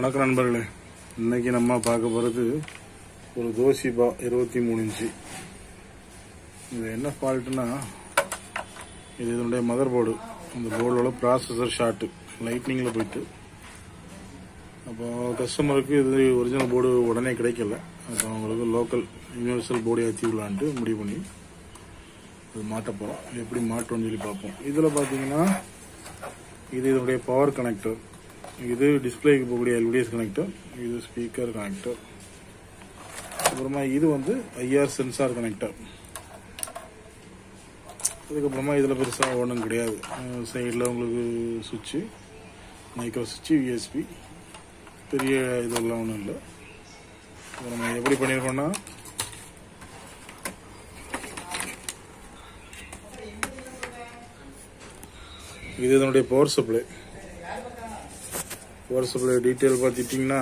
வணக்கம் நண்பர்களே. இன்னைக்கு நம்ம பார்க்க போகிறது ஒரு தோஷிபா 23 இன்ச்சு. இது என்ன ஃபால்ட்டுனா, இது இதனுடைய மதர் போர்டு. அந்த போர்டோட ப்ராசஸர் ஷார்ட்டு லைட்னிங்கில் போயிட்டு, அப்போ கஸ்டமருக்கு இது ஒரிஜினல் போர்டு உடனே கிடைக்கல. அப்போ அவங்களுக்கு லோக்கல் யூனிவர்சல் போர்டு ஏற்றி விடலான்ட்டு முடிவு பண்ணி அது மாட்ட போகிறோம். எப்படி மாட்டோம்னு சொல்லி பார்ப்போம். இதில் பார்த்தீங்கன்னா இது இதனுடைய பவர் கனெக்டர், இது டிஸ்பிளேக்கு போகக்கூடிய எல்இடிஎஸ் கனெக்டர், இது ஸ்பீக்கர் கனெக்டர், அப்புறமா இது வந்து ஐஆர் சென்சார் கனெக்டர். அதுக்கப்புறமா இதில் பெருசாக ஒன்றும் கிடையாது. சைடில் உங்களுக்கு சுவிட்சு, மைக்ரோ சுவிட்சு, யூஎஸ்பி, பெரிய இதெல்லாம் ஒன்றும் இல்லை. நம்ம எப்படி பண்ணியிருக்கோம்னா, இது இதனுடைய power supply. Power supply detail பார்த்துட்டிங்கன்னா,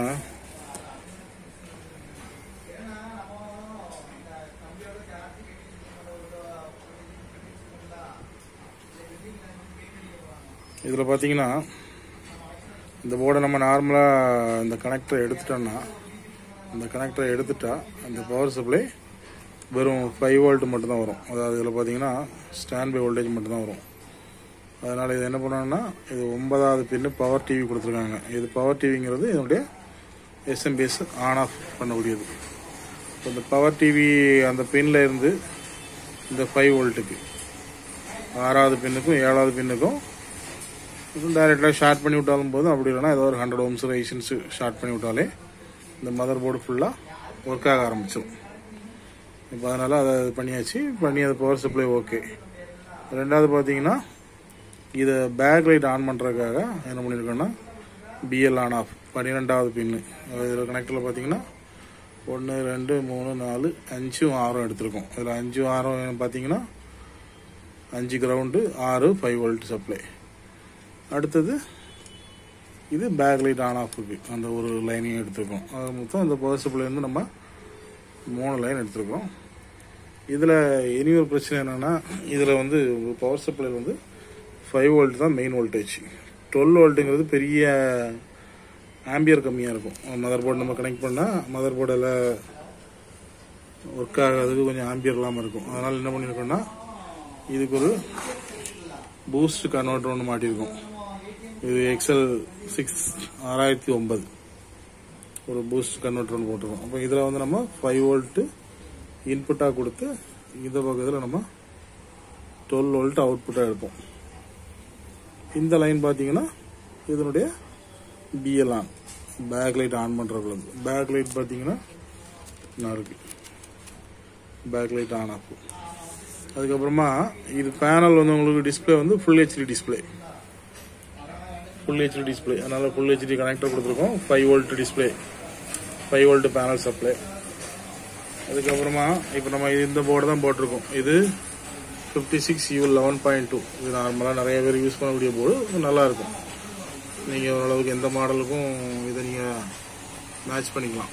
இதில் பார்த்தீங்கன்னா இந்த போர்டை நம்ம நார்மலாக இந்த கனெக்டரை எடுத்துட்டோம்னா, அந்த பவர் சப்ளை வெறும் 5 வோல்ட் மட்டும்தான் வரும். அதாவது இதில் பார்த்தீங்கன்னா ஸ்டாண்ட் பை வோல்டேஜ் மட்டும்தான் வரும். அதனால் இது என்ன பண்ணணும்னா, இது 9வது பின்னு பவர் டிவி கொடுத்துருக்காங்க. இது பவர் டிவிங்கிறது இதனுடைய எஸ்எம்பிஎஸ் ஆன் ஆஃப் பண்ணக்கூடியது. இந்த பவர் டிவி அந்த பின்னில் இருந்து இந்த 5 வோல்ட்டுக்கு 6வது பின்னுக்கும் 7வது பின்னுக்கும் டைரெக்டாக ஷார்ட் பண்ணி விட்டாலும் போதும். அப்படி இல்லைனா ஏதோ ஒரு 100 ஓம்ஸ் ரெசிஸ்டன்ஸ் ஷார்ட் பண்ணி விட்டாலே இந்த மதர் போர்டு ஃபுல்லாக ஒர்க் ஆக ஆரம்பிச்சிடும். இப்போ அதனால் அதை பண்ணியாச்சு. பண்ணி அது பவர் சப்ளை ஓகே. ரெண்டாவது பார்த்தீங்கன்னா, இதை பேக் லைட் ஆன் பண்ணுறதுக்காக என்ன பண்ணியிருக்கோன்னா, பிஎல் ஆன் ஆஃப் 12வது பின்னு. இதில் கனெக்டரில் பார்த்தீங்கன்னா 1 2 3 4 5 6 எடுத்திருக்கோம். இதில் 5 6 பார்த்தீங்கன்னா 5 கிரவுண்டு, 6 5 வோல்ட் சப்ளை. அடுத்தது இது பேக் லைட் ஆன் ஆஃபுக்கு அந்த ஒரு லைனையும் எடுத்துருக்கோம். அது மொத்தம் இந்த பவர் சப்ளைலேருந்து நம்ம 3 லைன் எடுத்துருக்கோம். இதில் இனி ஒரு பிரச்சனை என்னென்னா, இதில் வந்து பவர் சப்ளையில் வந்து 5 வோல்ட் தான் மெயின் வோல்டேஜ். 12 வோல்ட்டுங்கிறது பெரிய ஆம்பியர் கம்மியாக இருக்கும். மதர் போர்டு நம்ம கனெக்ட் பண்ணால் மதர் போர்டில் ஒர்க் ஆகிறதுக்கு கொஞ்சம் ஆம்பியர் இல்லாமல் இருக்கும். அதனால் என்ன பண்ணியிருக்கோம்னா, இதுக்கு ஒரு பூஸ்ட் கன்வெர்ட்டர் ஒன்று மாட்டியிருக்கோம். இது எக்ஸல் 6 6009 ஒரு பூஸ்ட் கன்வெர்ட்டர் ஒன்று போட்டிருக்கோம். அப்போ இதில் வந்து நம்ம 5 வோல்ட்டு இன்புட்டாக கொடுத்து, இந்த பக்கத்தில் நம்ம 12 வோல்ட் அவுட்புட்டாக எடுப்போம். இந்த லைன் பார்த்தீங்கன்னா இதனுடைய BL on, back light on பண்ணுறது. பேக் லைட் பார்த்தீங்கன்னா நான் இருக்கு, பேக் லைட் ஆன் ஆகும். அதுக்கப்புறமா இது பேனல் வந்து உங்களுக்கு டிஸ்பிளே வந்து ஃபுல் ஹெச்டி டிஸ்பிளே. அதனால் ஃபுல் ஹெச்டி கனெக்டர் கொடுத்துருக்கோம். 5 volt display, 5 volt panel supply. அதுக்கப்புறமா இப்போ நம்ம இந்த போர்டு தான் போட்டிருக்கோம். இது 56U11.2. இது நார்மலாக நிறைய பேர் யூஸ் பண்ணக்கூடிய போர்டு. இது நல்லாயிருக்கும். நீங்கள் ஓரளவுக்கு எந்த மாடலுக்கும் இதை நீங்கள் மேட்ச் பண்ணிக்கலாம்.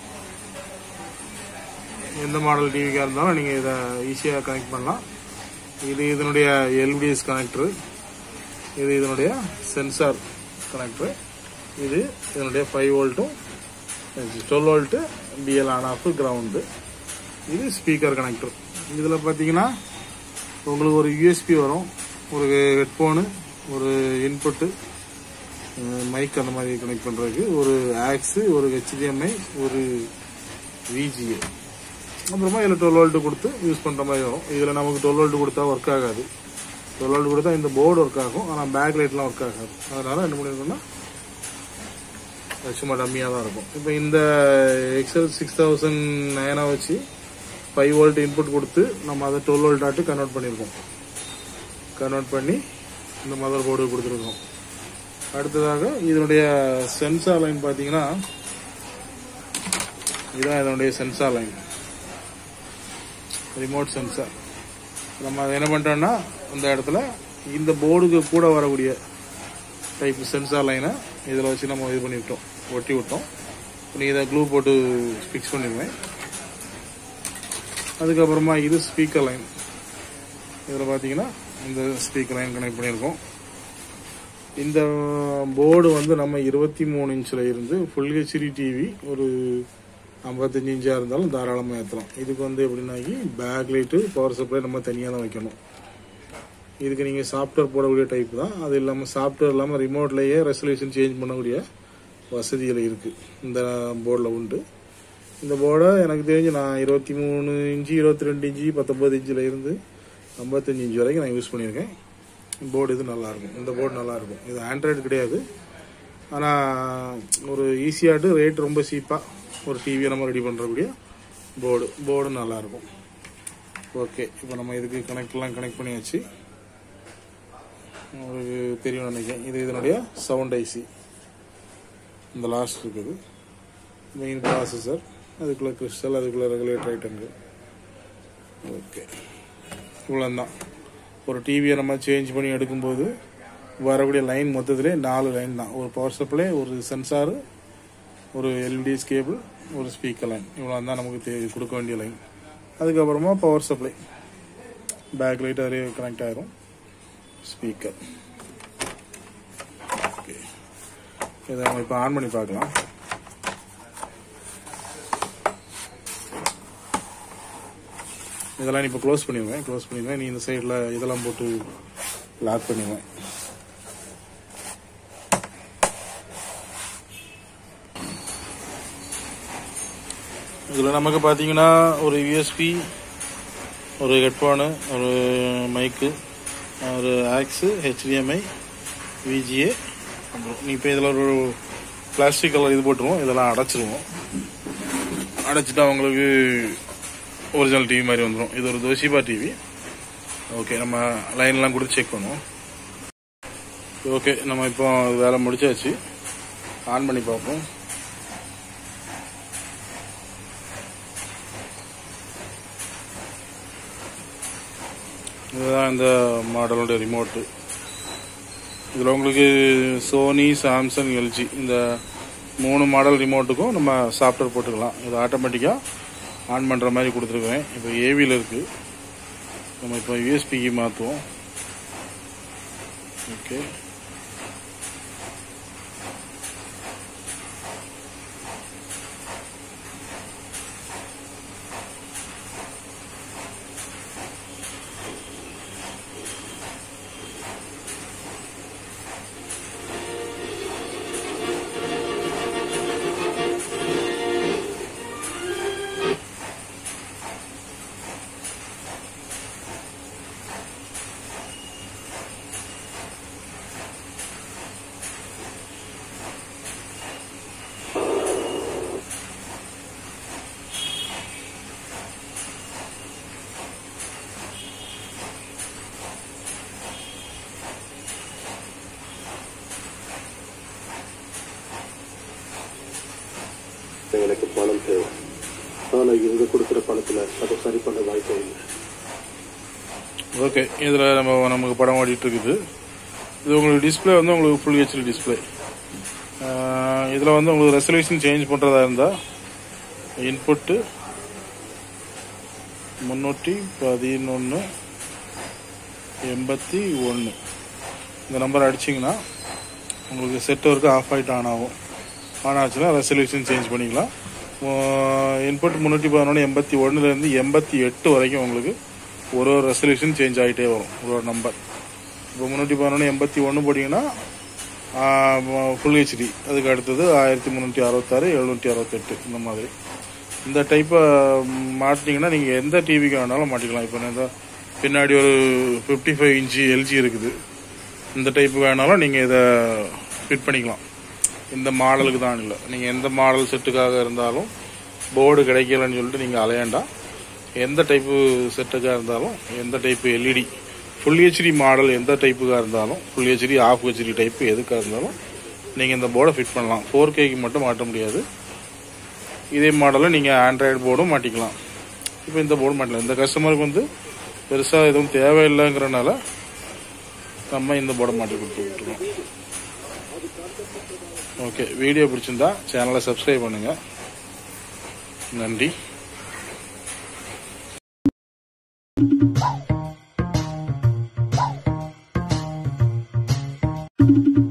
எந்த மாடல் டிவிக்காக இருந்தாலும் நீங்கள் இதை ஈஸியாக கனெக்ட் பண்ணலாம். இது இதனுடைய எல்இடிஎஸ் கனெக்டரு, இது இதனுடைய சென்சார் கனெக்டரு, இது இதனுடைய 5 வோல்ட்டும் 12 volt BL on off ground. இது ஸ்பீக்கர் கனெக்டர். இதில் பார்த்தீங்கன்னா உங்களுக்கு ஒரு யூஎஸ்பி வரும், ஒரு ஹெட்ஃபோனு, ஒரு இன்புட்டு, மைக் அந்த மாதிரி கனெக்ட் பண்ணுறதுக்கு, ஒரு ஆக்ஸு, ஒரு ஹெச்டிஎம்ஐ, ஒரு விஜிஏ. அப்புறமா இதில் 12 வோல்ட்டு கொடுத்து யூஸ் பண்ணுற மாதிரி வரும். இதில் நமக்கு 12 வோல்ட்டு கொடுத்தா ஒர்க் ஆகாது. 12 வோல்ட் கொடுத்தா இந்த போர்டு ஒர்க் ஆகும், ஆனால் பேக் லைட்லாம் ஒர்க் ஆகாது. அதனால் என்ன பண்ணியிருக்கோம்னா, சும்மா டம்மியாக தான் இருக்கும். இப்போ இந்த எக்ஸல் 6009 வச்சு 5 வோல்ட் இன்புட் கொடுத்து நம்ம அதை 12 வோல்ட் ஆட்டு கன்வெர்ட் பண்ணியிருக்கோம். கன்வெர்ட் பண்ணி இந்த மதர் போர்டு கொடுத்துருக்கோம். அடுத்ததாக இதனுடைய சென்சார் லைன் பார்த்தீங்கன்னா, இதுதான் இதனுடைய சென்சார் லைன், ரிமோட் சென்சார். நம்ம அதை என்ன பண்ணிட்டோம்னா, இந்த இடத்துல இந்த போர்டுக்கு கூட வரக்கூடிய டைப் சென்சார் லைனை இதில் வச்சு நம்ம இது பண்ணிவிட்டோம், ஒட்டி விட்டோம். நீங்கள் இதை க்ளூ போட்டு ஃபிக்ஸ் பண்ணிடுவேன். அதுக்கப்புறமா இது ஸ்பீக்கர் லைன். இதில் பார்த்தீங்கன்னா இந்த ஸ்பீக்கர் லைன் கனெக்ட் பண்ணியிருக்கோம். இந்த போர்டு வந்து நம்ம 23 இன்ச்சில் இருந்து ஃபுல் ஹெச்டி டிவி ஒரு 55 இன்ச்சாக இருந்தாலும் தாராளமாக ஏற்றலாம். இதுக்கு வந்து எப்படின்னாக்கி பேக் லைட்டு பவர் சப்ளை நம்ம தனியாக தான் வைக்கணும். இதுக்கு நீங்கள் சாஃப்ட்வேர் போடக்கூடிய டைப் தான். அது இல்லாமல் சாஃப்ட்வேர் இல்லாமல் ரிமோட்லேயே ரெசல்யூஷன் சேஞ்ச் பண்ணக்கூடிய வசதிகள் இருக்குது இந்த போர்டில் உண்டு. இந்த போர்டை எனக்கு தெரிஞ்சு நான் 23 இன்ச்சு 22 இன்ச்சு 19 இன்ச்சில் இருந்து 55 இன்ச்சு வரைக்கும் நான் யூஸ் பண்ணியிருக்கேன். போர்டு இது நல்லாயிருக்கும். இந்த போர்டு நல்லாயிருக்கும். இது ஆண்ட்ராய்டு கிடையாது, ஆனால் ஒரு ஈஸியாட்டு ரேட் ரொம்ப சீப்பாக ஒரு டிவியை நம்ம ரெடி பண்ணுறக்கூடிய போர்டு நல்லாயிருக்கும். ஓகே, இப்போ நம்ம இதுக்கு கனெக்ட் பண்ணியாச்சு. உங்களுக்கு தெரியும் நினைக்கிறேன். இது இதனுடைய சவுண்ட் ஐசி இந்த லாஸ்ட் இருக்குது. மெயின் ப்ராசஸர், அதுக்குள்ளே கிறிஸ்டல், அதுக்குள்ளே ரெகுலேட்டர் ஐட்டங்க. ஓகே, இவ்வளோதான். ஒரு டிவியை நம்ம சேஞ்ச் பண்ணி எடுக்கும்போது வரக்கூடிய லைன் மொத்தத்திலே 4 லைன் தான். ஒரு பவர் சப்ளை, ஒரு சென்சாரு, ஒரு எல்இடிஎஸ் கேபிள், ஒரு ஸ்பீக்கர் லைன். இவ்வளோ தான் நமக்கு கொடுக்க வேண்டிய லைன். அதுக்கப்புறமா பவர் சப்ளை, பேக் லைட் அதே கனெக்ட் ஆகிரும், ஸ்பீக்கர். ஓகே, இதை நம்ம இப்போ ஆன் பண்ணி பார்க்கலாம். இதெல்லாம் இப்போ க்ளோஸ் பண்ணிடுவேன். நீ இந்த சைடில் இதெல்லாம் போட்டு லாக் பண்ணிடுவேன். இதில் நமக்கு பார்த்தீங்கன்னா ஒரு யூஎஸ்பி, ஒரு ஹெட்ஃபோனு, ஒரு மைக்கு, ஒரு ஆக்ஸு, HDMI, VGA. இப்போ இதில் ஒரு பிளாஸ்டிக் கலர் இது போட்டுருவோம். இதெல்லாம் அடைச்சிருவோம். அடைச்சிட்டு அவங்களுக்கு ஒரிஜினல் டிவி மாதிரி வந்துடும். இது ஒரு தோஷிபா டிவி. ஓகே, நம்ம லைன்லாம் கொடுத்து செக் பண்ணுவோம். ஓகே, நம்ம இப்போ வேலை முடிச்சாச்சு. ஆன் பண்ணி பார்ப்போம். இதுதான் இந்த மாடலோட ரிமோட்டு. இதில் உங்களுக்கு சோனி, சாம்சங், எல்ஜி இந்த 3 மாடல் ரிமோட்டுக்கும் நம்ம சாஃப்ட்வேர் போட்டுக்கலாம். இது ஆட்டோமேட்டிக்காக ஆன் பண்ணுற மாதிரி கொடுத்துருக்குறேன். இப்போ ஏவியில் இருக்குது. நம்ம இப்போ யூஎஸ்பிக்கு மாற்றுவோம். ஓகே, எனக்கு பணம் தேவை. ஆனால் இவங்க கொடுக்குற பணத்தில் அதை சரி பண்ண வாய்ப்பு இல்லை. ஓகே, இதில் நமக்கு படம் ஓடிட்டு இருக்குது. இது உங்களுக்கு டிஸ்பிளே வந்து உங்களுக்கு ஃபுல் ஹெச்டி டிஸ்பிளே. இதில் வந்து உங்களுக்கு ரெசல்யூஷன் சேஞ்ச் பண்ணுறதா இருந்தால் இன்புட்டு 311/81 இந்த நம்பர் அடிச்சிங்கன்னா உங்களுக்கு செட் ஒர்க்கு ஆஃப் ஆகிட்டு ஆன் ஆகும். ஆன் ஆச்சுன்னா ரெசல்யூஷன் சேஞ்ச் பண்ணிக்கலாம். இன்புட் 311/81 88 வரைக்கும் உங்களுக்கு ஒரு ரெசல்யூஷன் சேஞ்ச் ஆகிட்டே வரும். ஒரு நம்பர் இப்போ 311/81 போட்டிங்கன்னா ஃபுல் ஹெச்டி, அதுக்கு அடுத்தது 1366, 768 இந்த மாதிரி. இந்த டைப்பை மாட்டிங்கன்னா நீங்கள் எந்த டிவிக்கு வேணாலும் மாட்டிக்கலாம். இப்போ இந்த பின்னாடி ஒரு 55 இன்ச்சு எல்ஜி இருக்குது. இந்த டைப்பு வேணாலும் நீங்கள் இதை ஃபிட் பண்ணிக்கலாம். இந்த மாடலுக்கு தான் இல்லை, நீங்கள் எந்த மாடல் செட்டுக்காக இருந்தாலும் போர்டு கிடைக்கலன்னு சொல்லிட்டு நீங்கள் அலையாண்டா. எந்த டைப்பு செட்டுக்காக இருந்தாலும், எந்த type LED full HD model எந்த டைப்புக்காக இருந்தாலும், full HD half HD type எதுக்காக இருந்தாலும் நீங்கள் இந்த போர்டை ஃபிட் பண்ணலாம். 4Kக்கு மட்டும் மாட்ட முடியாது. இதே மாடலில் நீங்கள் ஆண்ட்ராய்டு போர்டும் மாட்டிக்கலாம். இப்போ இந்த போர்டு மாட்டலாம். இந்த கஸ்டமருக்கு வந்து பெருசாக எதுவும் தேவையில்லைங்கிறனால நம்ம இந்த போர்டை மாட்டி கொடுத்துருக்கோம். ஓகே, வீடியோ பிடிச்சிருந்தா சேனலை சப்ஸ்கிரைப் பண்ணுங்கள். நன்றி. பண்ணுங்கள்.